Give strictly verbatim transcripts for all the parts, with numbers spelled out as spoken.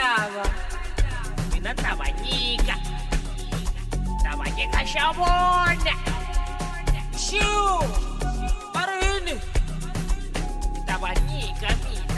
lava mina ni ta va nyika ta va nyika xa vona xiu va ri yini ta va nyika mina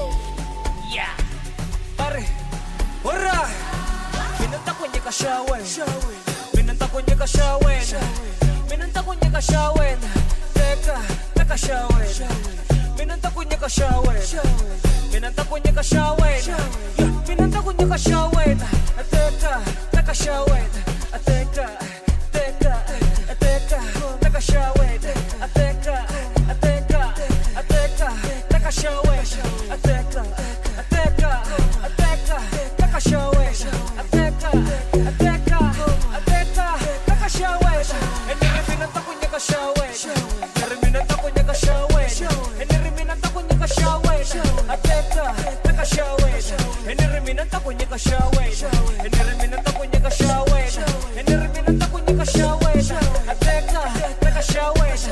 ya va ri alright mina ni ta ku nyika xa wena mina ni ta ku nyika xa wena mina ni ta ku nyika xa wena teka teka xa wena mina ni ta ku nyika xa wena mina ni ta ku nyika xa wena mina ni ta ku nyika xa wena teka teka xa wena teka teka teka teka xa wena teka teka teka teka xa wena teka teka teka teka xa wena teka teka teka teka xa wena enere mina ni ta ku nyika xa wena enere mina ni ta ku nyika xa wena enere mina ni ta ku nyika xa wena teka teka xa wena enere mina ni ta ku nyika xa wena enere mina ni ta ku nyika xa wena enere mina ni ta ku nyika xa wena teka teka xa wena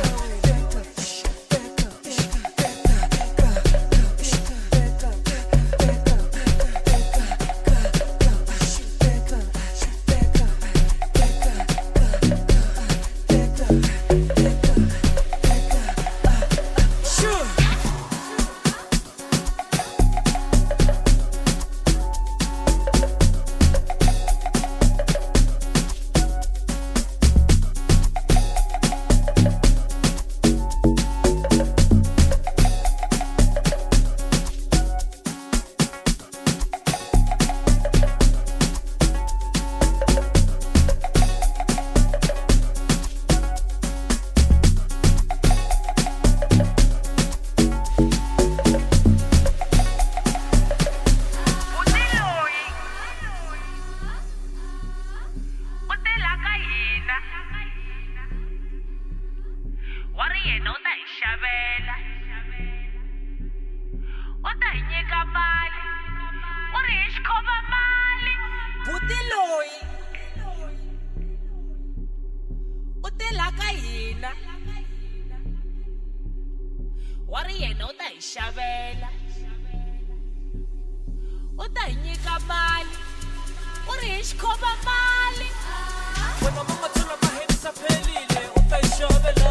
When I'm on my tour, my head is up,